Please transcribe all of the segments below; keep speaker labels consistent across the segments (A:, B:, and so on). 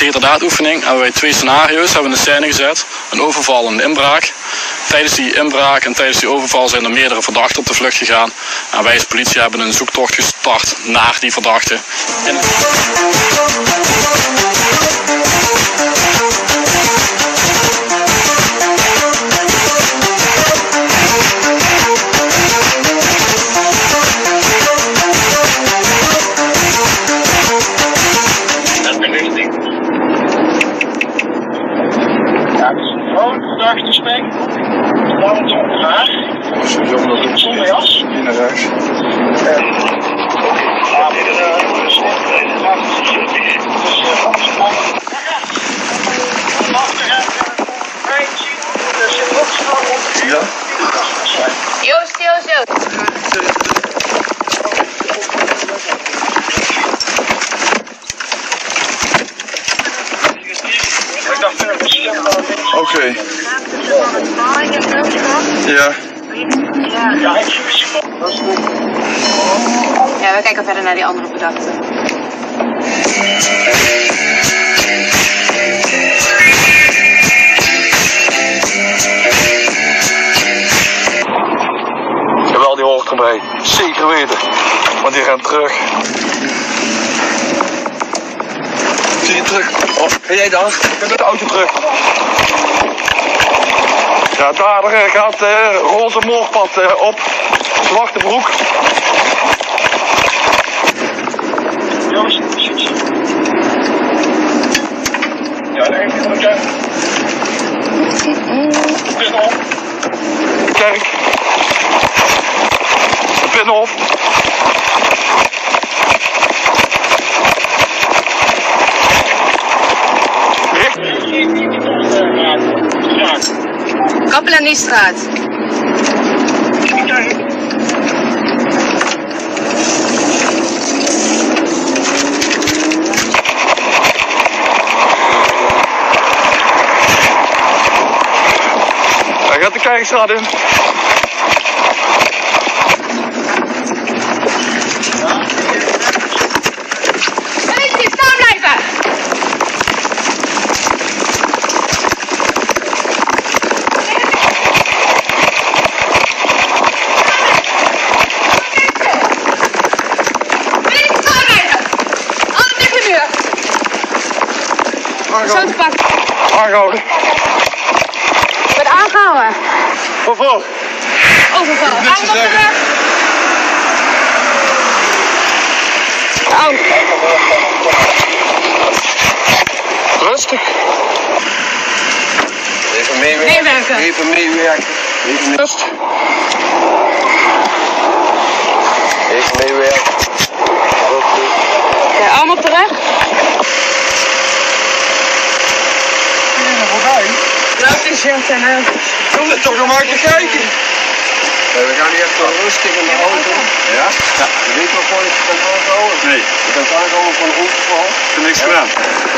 A: heterdaad-oefening hebben wij 2 scenario's in de scène gezet. Een overval en een inbraak. Tijdens die inbraak en tijdens die overval zijn er meerdere verdachten op de vlucht gegaan. En wij als politie hebben een zoektocht gestart naar die verdachten.
B: Verdachte spek, lang donker haar, zonder jas.
C: Hier naar rechts. Ja?
D: Joost.
C: Oké. Ja.
D: Ja, we kijken verder naar die andere verdachten.
C: Jawel, die hoort erbij. Zeker weten. Want die rent terug. Zie je terug? Oh, ben jij daar? Ik ben met de auto terug. Ja, daar gaat roze moorpad op. Zwarte broek.
B: Joost, ja, de ene van de kerk. Binnenhof.
C: Kerk. Binnenhof.
D: Kapelaniestraat.
C: Hij gaat de Kerkstraat in.
D: Politie, staan blijven! Zo te pakken.
C: Aangehouden.
D: Wordt aangehouden.
C: Vervolg.
D: Overval.
C: Niks te zeggen.
D: Oh.
C: Rustig.
E: Even meewerken.
D: Meewerken.
E: Even meewerken.
C: Rust.
E: Even meewerken.
D: Ja, allemaal terecht. Laat eens zetten.
C: Kom er toch nog maar even kijken.
E: We gaan hier even rustig in de auto. Ja? Ja. Je weet nog gewoon dat je kunt aanhouden?
C: Nee.
E: Je kunt aanhouden voor een overval.
C: Ik heb niks gedaan.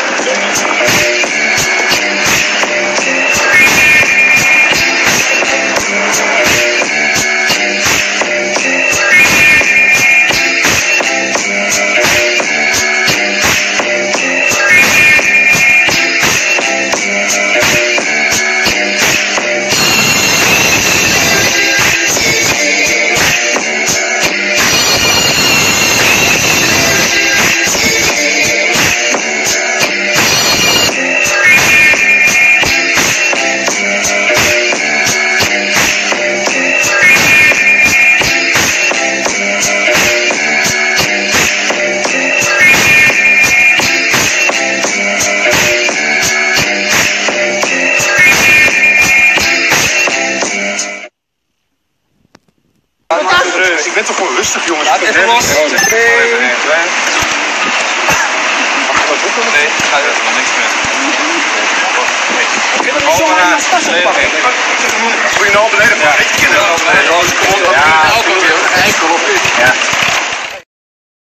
C: Ik ben toch gewoon rustig, jongens.
E: Laat even los.
C: Nee,
E: gaat er niks meer.
C: ik heb zo aan mijn tas pakken. Moet je nou beneden? Ja, ik ken het. Ja, enkel op dit. Ja.